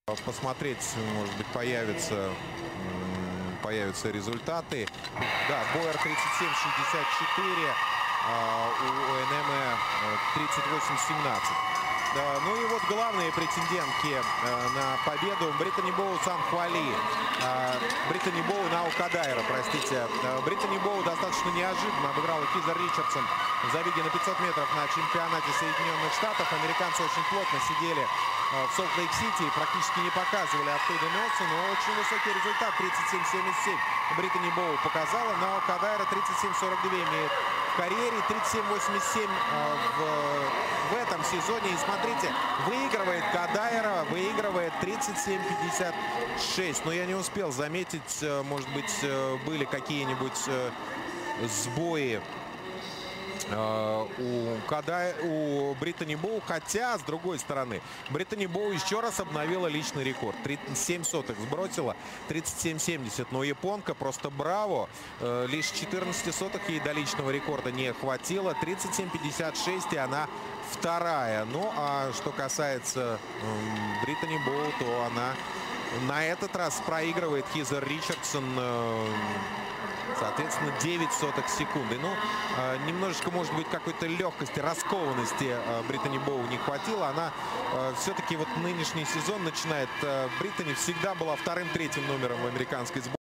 Посмотреть, может быть, появятся результаты. Да, Бойер 37-64, у ОНМ 38-17. Ну и вот главные претендентки на победу. Британи Боу, Сан-Хуали. Британи Боу, Наукадайра, простите. Британи Боу достаточно неожиданно обыграла Хизер Ричардсон в забеге на 500 метров на чемпионате Соединенных Штатов. Американцы очень плотно сидели в Солт-Лейк-Сити и практически не показывали оттуда носа, но очень высокий результат 37-77 Британи Боу показала. Наукадайра 37-42 имеет в карьере, 37-87 в этом сезоне. И смотрите, выигрывает Кадайра, выигрывает 37-56. Но я не успел заметить, может быть, были какие-нибудь сбои у Британи Боу, хотя, с другой стороны, Британи Боу еще раз обновила личный рекорд. 37 сотых сбросила, 37-70. Но японка просто браво. Лишь 14 сотых ей до личного рекорда не хватило. 37-56, и она вторая. Ну, а что касается Британи Боу, то она на этот раз проигрывает Хизер Ричардсон, соответственно, 9 сотых секунды. Ну, немножечко, может быть, какой-то легкости, раскованности Британи Боу не хватило. Она все-таки вот нынешний сезон начинает. Британи всегда была вторым-третьим номером в американской сборной.